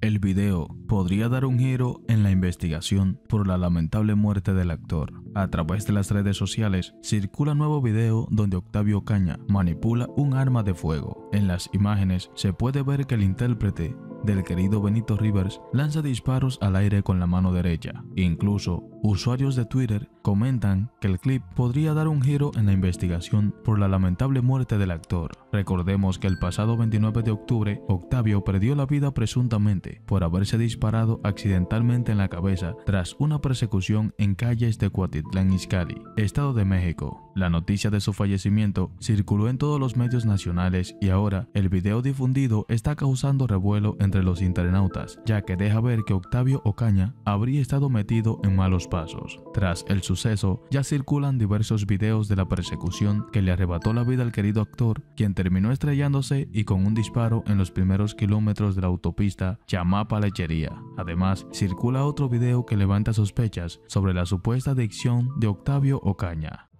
El video podría dar un giro en la investigación por la lamentable muerte del actor. A través de las redes sociales circula un nuevo video donde Octavio Ocaña manipula un arma de fuego. En las imágenes se puede ver que el intérprete del querido Benito Rivers lanza disparos al aire con la mano derecha. Incluso, usuarios de Twitter comentan que el clip podría dar un giro en la investigación por la lamentable muerte del actor. Recordemos que el pasado 29 de octubre, Octavio perdió la vida presuntamente por haberse disparado accidentalmente en la cabeza tras una persecución en calles de Cuautitlán Izcalli, Estado de México. La noticia de su fallecimiento circuló en todos los medios nacionales y ahora el video difundido está causando revuelo entre los internautas, ya que deja ver que Octavio Ocaña habría estado metido en malos pasos. Tras el suceso, ya circulan diversos videos de la persecución que le arrebató la vida al querido actor, quien terminó estrellándose y con un disparo en los primeros kilómetros de la autopista Chamapa-Lechería. Además, circula otro video que levanta sospechas sobre la supuesta adicción de Octavio Ocaña.